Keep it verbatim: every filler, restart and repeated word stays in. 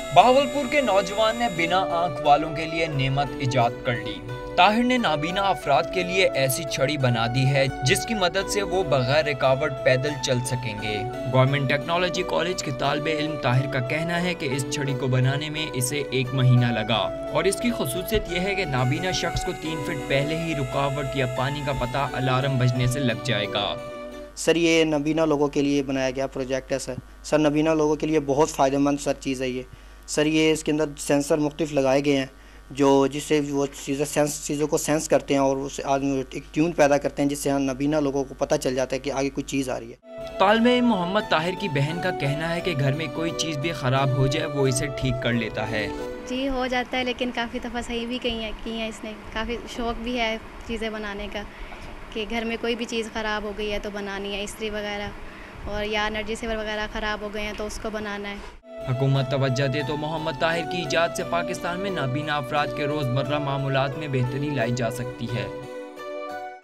बहावलपुर के नौजवान ने बिना आंख वालों के लिए नेमत इजाद कर ली। ताहिर ने नाबीना अफराद के लिए ऐसी छड़ी बना दी है जिसकी मदद से वो बगैर रुकावट पैदल चल सकेंगे। गवर्नमेंट टेक्नोलॉजी कॉलेज के तालिबे इल्म ताहिर का कहना है कि इस छड़ी को बनाने में इसे एक महीना लगा और इसकी खसूसियत यह है कि नाबीना शख्स को तीन फीट पहले ही रुकावट या पानी का पता अलार्म बजने से लग जाएगा। सर ये नबीना लोगों के लिए बनाया गया प्रोजेक्ट है सर सर नबीना लोगों के लिए बहुत फ़ायदेमंद सर चीज़ है ये सर। ये इसके अंदर सेंसर मुख्तलिफ लगाए गए हैं जो जिससे वो चीज़ें सेंस चीज़ों को सेंस करते हैं और उस आदमी एक ट्यून पैदा करते हैं जिससे नबीना लोगों को पता चल जाता है कि आगे कोई चीज़ आ रही है। तालिबे इल्म मोहम्मद ताहिर की बहन का कहना है कि घर में कोई चीज़ भी ख़राब हो जाए वो इसे ठीक कर लेता है। जी हो जाता है, लेकिन काफ़ी दफ़ा सही भी कही है की है इसने। काफ़ी शौक़ भी है चीज़ें बनाने का कि घर में कोई भी चीज़ ख़राब हो गई है तो बनानी है, इस्त्री वगैरह और या एनर्जी सेवर वगैरह ख़राब हो गए हैं तो उसको बनाना है। हुकूमत तवज्जो दे तो मोहम्मद ताहिर की इजाद से पाकिस्तान में नाबीना अफराद के रोज़मर्रा मामूलात में बेहतरी लाई जा सकती है।